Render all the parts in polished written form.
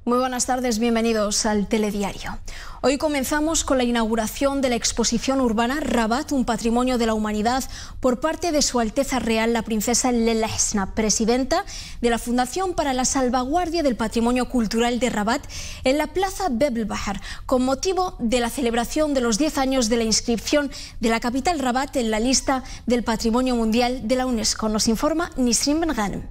Muy buenas tardes, bienvenidos al Telediario. Hoy comenzamos con la inauguración de la exposición urbana Rabat, un patrimonio de la humanidad, por parte de Su Alteza Real la Princesa Lella Hasna, presidenta de la Fundación para la Salvaguardia del Patrimonio Cultural de Rabat, en la Plaza Bab el Bahar, con motivo de la celebración de los 10 años de la inscripción de la capital Rabat en la lista del Patrimonio Mundial de la UNESCO. Nos informa Nisrin Ben Ghanem.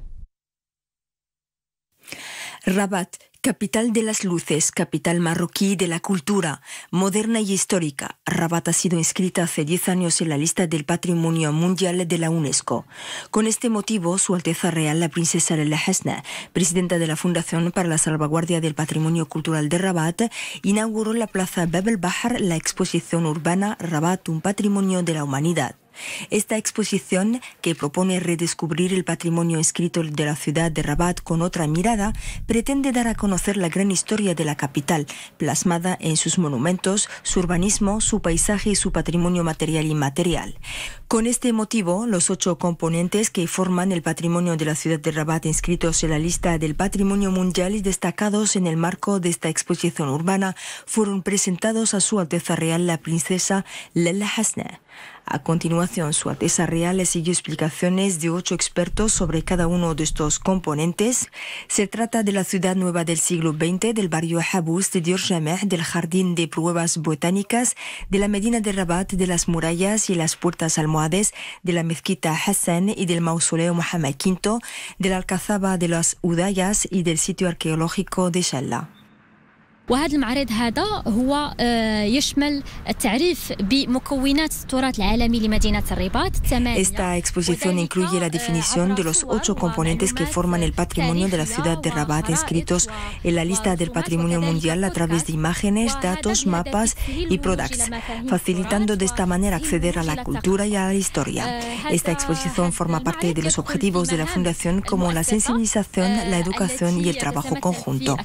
Rabat, capital de las luces, capital marroquí de la cultura, moderna y histórica. Rabat ha sido inscrita hace 10 años en la lista del Patrimonio Mundial de la UNESCO. Con este motivo, Su Alteza Real, la Princesa Lella Hasna, presidenta de la Fundación para la Salvaguardia del Patrimonio Cultural de Rabat, inauguró en la Plaza Bab el Bahar la exposición urbana Rabat, un patrimonio de la humanidad. Esta exposición, que propone redescubrir el patrimonio inscrito de la ciudad de Rabat con otra mirada, pretende dar a conocer la gran historia de la capital, plasmada en sus monumentos, su urbanismo, su paisaje y su patrimonio material e inmaterial. Con este motivo, los 8 componentes que forman el patrimonio de la ciudad de Rabat inscritos en la lista del Patrimonio Mundial y destacados en el marco de esta exposición urbana fueron presentados a Su Alteza Real la Princesa Lella Hasna. A continuación, Su Alteza Real siguió explicaciones de 8 expertos sobre cada uno de estos componentes. Se trata de la ciudad nueva del siglo XX, del barrio Habous de Dior Jameh, del jardín de pruebas botánicas, de la Medina de Rabat, de las murallas y las puertas almohades, de la mezquita Hassan y del mausoleo Mohammed V, de la alcazaba de las Udayas y del sitio arqueológico de Shalla. وهذا المعرض هذا هو يشمل التعريف بمكونات التراث العالمي لمدينة الرباط. Esta exposición incluye la definición de los 8 componentes que forman el patrimonio de la ciudad de Rabat inscritos en la lista del Patrimonio Mundial a través de imágenes, datos, mapas y products, facilitando de esta manera acceder a la cultura y a la historia. Esta exposición forma parte de los objetivos de la Fundación como la sensibilización, la educación y el trabajo conjunto.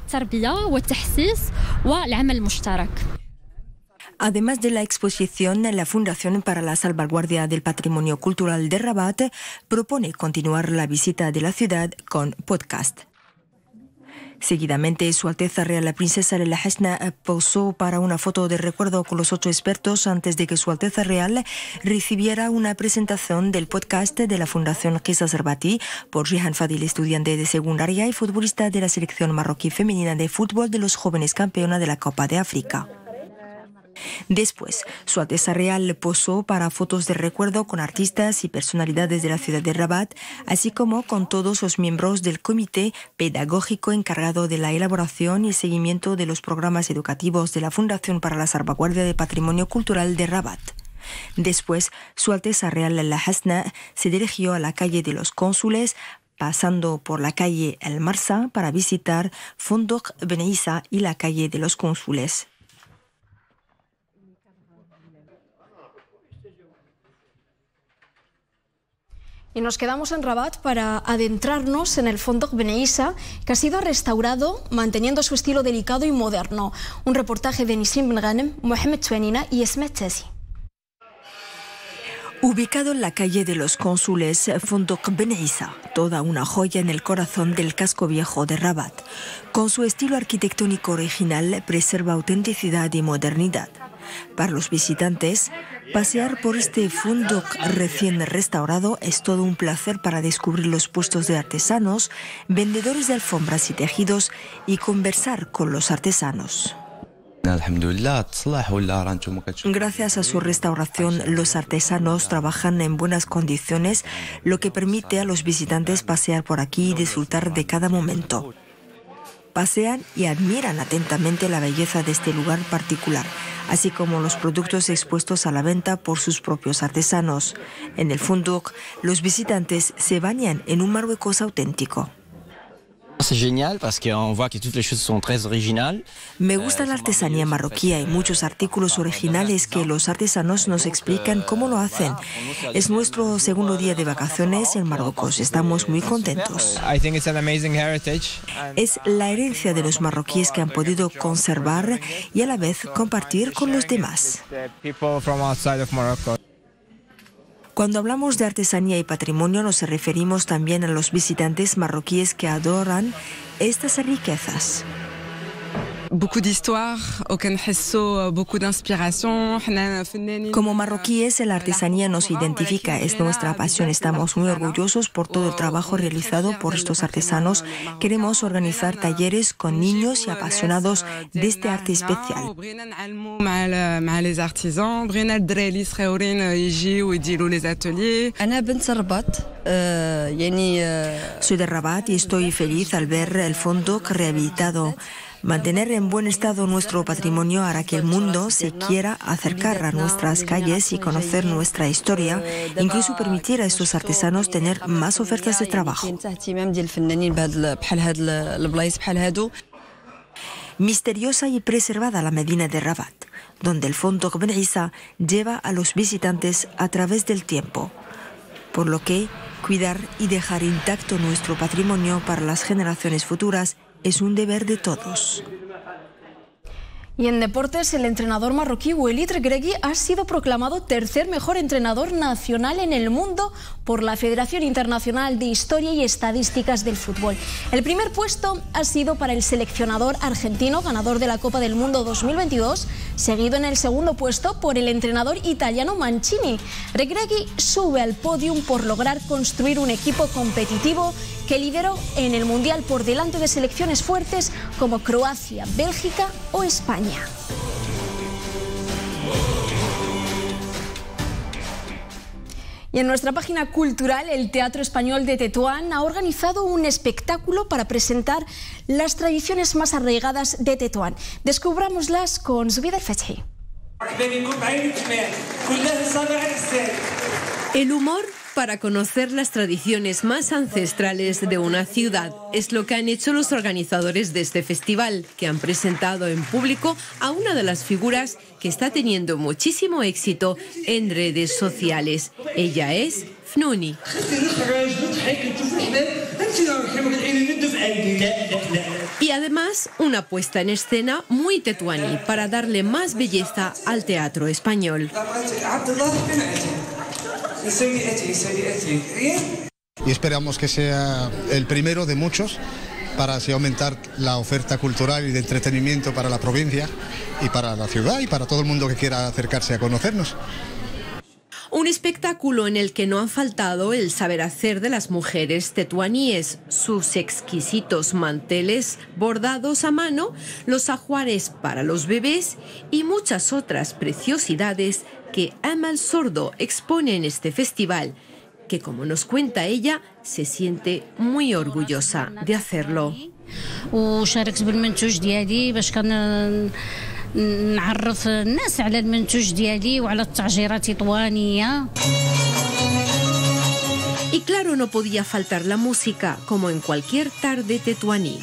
Además de la exposición, la Fundación para la Salvaguardia del Patrimonio Cultural de Rabat propone continuar la visita de la ciudad con podcast. Seguidamente, Su Alteza Real la Princesa Lella Hasna posó para una foto de recuerdo con los 8 expertos antes de que Su Alteza Real recibiera una presentación del podcast de la Fundación Qissas Herbati por Jihan Fadil, estudiante de secundaria y futbolista de la selección marroquí femenina de fútbol de los jóvenes campeona de la Copa de África. Después, Su Alteza Real posó para fotos de recuerdo con artistas y personalidades de la ciudad de Rabat, así como con todos los miembros del comité pedagógico encargado de la elaboración y seguimiento de los programas educativos de la Fundación para la Salvaguardia del Patrimonio Cultural de Rabat. Después, Su Alteza Real Lella Hasna se dirigió a la calle de los Cónsules, pasando por la calle El Marsa para visitar Fondok Ben Issa y la calle de los Cónsules. Y nos quedamos en Rabat para adentrarnos en el Fondok Ben Issa, que ha sido restaurado manteniendo su estilo delicado y moderno. Un reportaje de Nisrin Ben Ghanem, Mohamed Touanina y Esmet Tasi. Ubicado en la calle de los Cónsules, Fondok Ben Issa, toda una joya en el corazón del casco viejo de Rabat. Con su estilo arquitectónico original, preserva autenticidad y modernidad. Para los visitantes, pasear por este fondok recién restaurado es todo un placer para descubrir los puestos de artesanos, vendedores de alfombras y tejidos y conversar con los artesanos. Gracias a su restauración, los artesanos trabajan en buenas condiciones, lo que permite a los visitantes pasear por aquí y disfrutar de cada momento. Pasean y admiran atentamente la belleza de este lugar particular, así como los productos expuestos a la venta por sus propios artesanos. En el fondok, los visitantes se bañan en un Marruecos auténtico. Me gusta la artesanía marroquí. Hay muchos artículos originales que los artesanos nos explican cómo lo hacen. Es nuestro segundo día de vacaciones en Marruecos. Estamos muy contentos. Es la herencia de los marroquíes que han podido conservar y a la vez compartir con los demás. Cuando hablamos de artesanía y patrimonio nos referimos también a los visitantes marroquíes que adoran estas riquezas. Como marroquíes, la artesanía nos identifica, es nuestra pasión. Estamos muy orgullosos por todo el trabajo realizado por estos artesanos. Queremos organizar talleres con niños y apasionados de este arte especial. Soy de Rabat y estoy feliz al ver el fondo rehabilitado. Mantener en buen estado nuestro patrimonio hará que el mundo se quiera acercar a nuestras calles y conocer nuestra historia, incluso permitir a estos artesanos tener más ofertas de trabajo. Misteriosa y preservada la Medina de Rabat, donde el fondo Ben Issa lleva a los visitantes a través del tiempo, por lo que cuidar y dejar intacto nuestro patrimonio para las generaciones futuras es un deber de todos. Y en deportes, el entrenador marroquí Walid Regragui ha sido proclamado tercer mejor entrenador nacional en el mundo por la Federación Internacional de Historia y Estadísticas del Fútbol. El primer puesto ha sido para el seleccionador argentino, ganador de la Copa del Mundo 2022, seguido en el segundo puesto por el entrenador italiano Mancini. Regragui sube al podium por lograr construir un equipo competitivo que lideró en el Mundial por delante de selecciones fuertes como Croacia, Bélgica o España. Y en nuestra página cultural, el Teatro Español de Tetuán ha organizado un espectáculo para presentar las tradiciones más arraigadas de Tetuán. Descubrámoslas con Zubida El-Fethi. El humor para conocer las tradiciones más ancestrales de una ciudad es lo que han hecho los organizadores de este festival, que han presentado en público a una de las figuras que está teniendo muchísimo éxito en redes sociales. Ella es Fnouni. Y además una puesta en escena muy tetuaní para darle más belleza al teatro español. Y esperamos que sea el primero de muchos para así aumentar la oferta cultural y de entretenimiento para la provincia y para la ciudad y para todo el mundo que quiera acercarse a conocernos. Un espectáculo en el que no han faltado el saber hacer de las mujeres tetuaníes, sus exquisitos manteles bordados a mano, los ajuares para los bebés y muchas otras preciosidades que Amal Sordo expone en este festival, que, como nos cuenta ella, se siente muy orgullosa de hacerlo. نعرف الناس على المنتوج ديالي وعلى التعجيرات التطوانية. Y claro, no podía faltar la música, como en cualquier tarde tetuaní.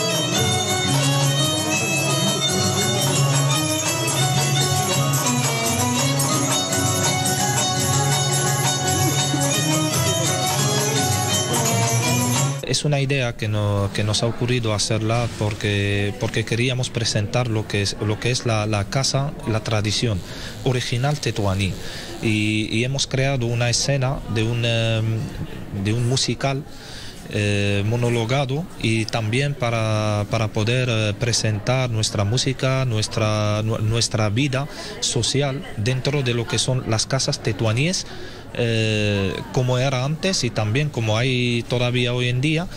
Es una idea que nos ha ocurrido hacerla porque queríamos presentar lo que es la casa, la tradición original tetuaní. Y hemos creado una escena de un musical monologado y también para poder presentar nuestra música, nuestra vida social dentro de lo que son las casas tetuaníes, como era antes y también como hay todavía hoy en día.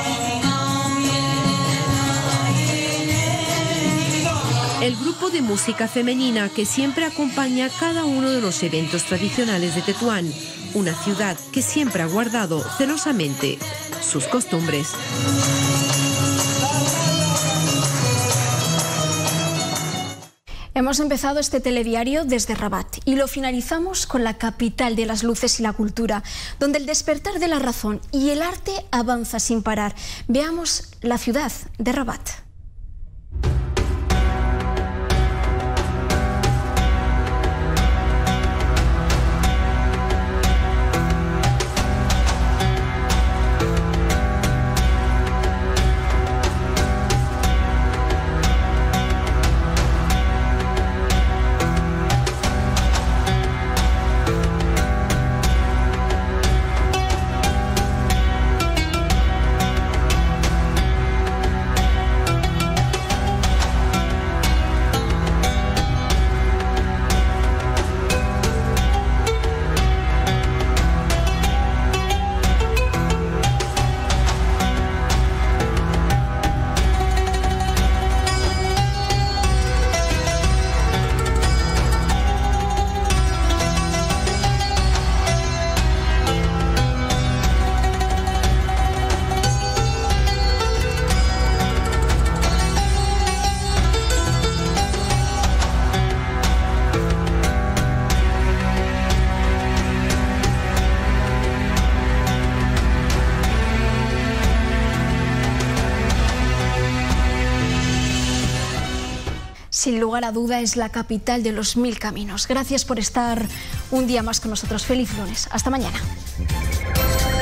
El grupo de música femenina que siempre acompaña cada uno de los eventos tradicionales de Tetuán, una ciudad que siempre ha guardado celosamente sus costumbres. Hemos empezado este telediario desde Rabat y lo finalizamos con la capital de las luces y la cultura, donde el despertar de la razón y el arte avanza sin parar. Veamos la ciudad de Rabat. sin lugar a duda, es la capital de los 1000 caminos. Gracias por estar un día más con nosotros. Feliz lunes. Hasta mañana.